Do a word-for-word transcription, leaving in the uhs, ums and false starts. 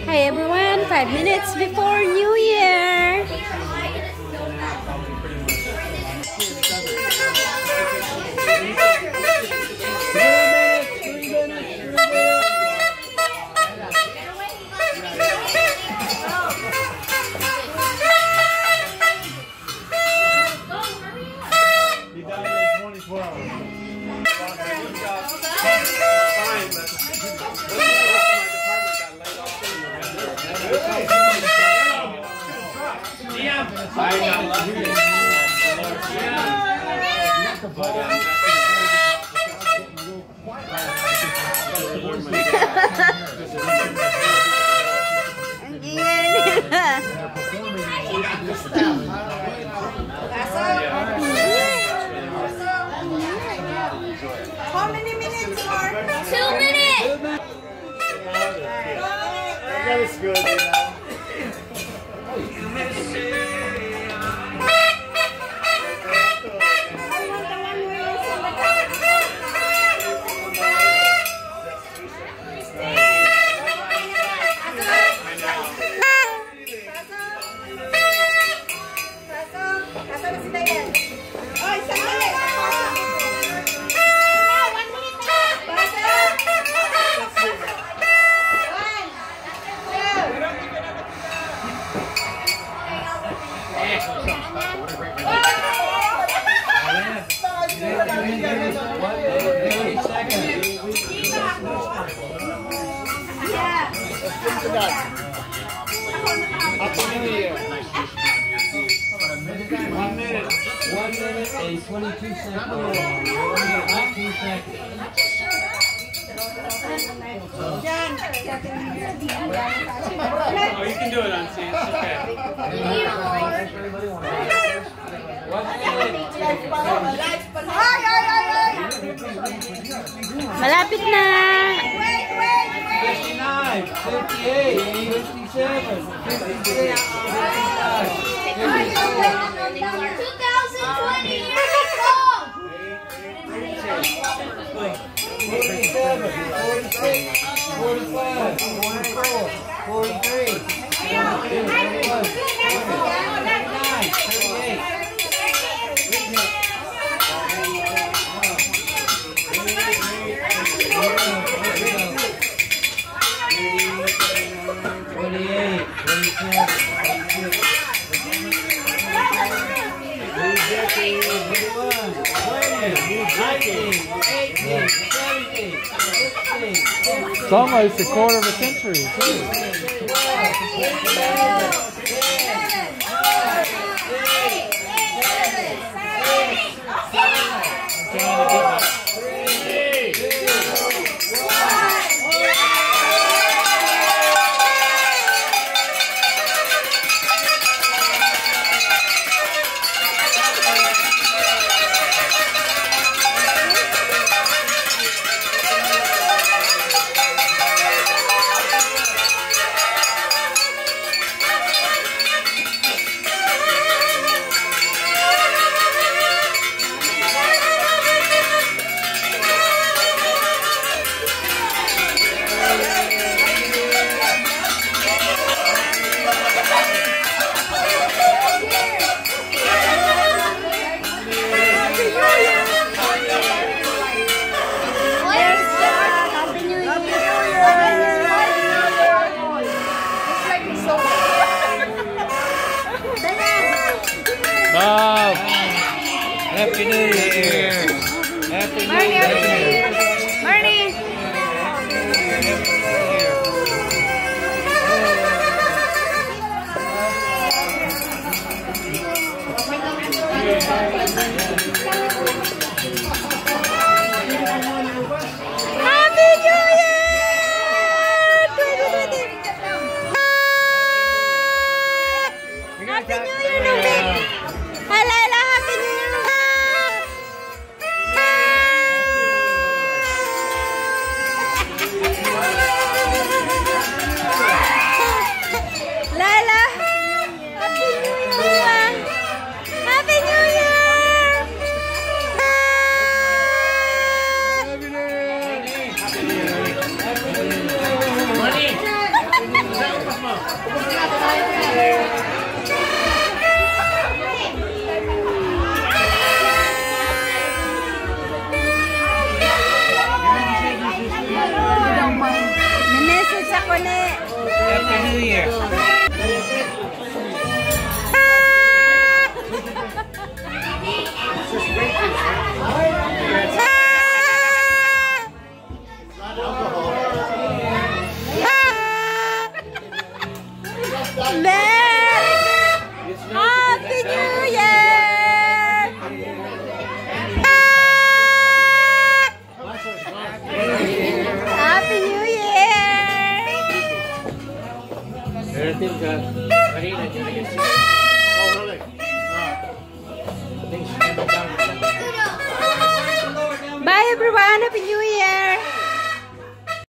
Hi everyone, five minutes before New Year. How many minutes more? Two minutes! That is good, you know. Happy New Year. One minute. One minute and twenty-two seconds. nineteen seconds. Oh, you can do it on scene. It's okay. Malapit na. fifty-nine, fifty-eight, fifty-seven, fifty-six, fifty-five, two thousand twenty years ago! forty-seven, forty-six, forty-five, forty-four, forty-three, forty-two, forty-one, forty-nine, thirty-eight. It's almost a quarter of a century, too. Bob! Happy New Year! Happy New Year! Morning. Happy New Year! twenty twenty. Happy New Year, Nubit! Hi, Laila! Happy New Year! New Year. Happy New Year! Happy New Year! Relative ka. Marina,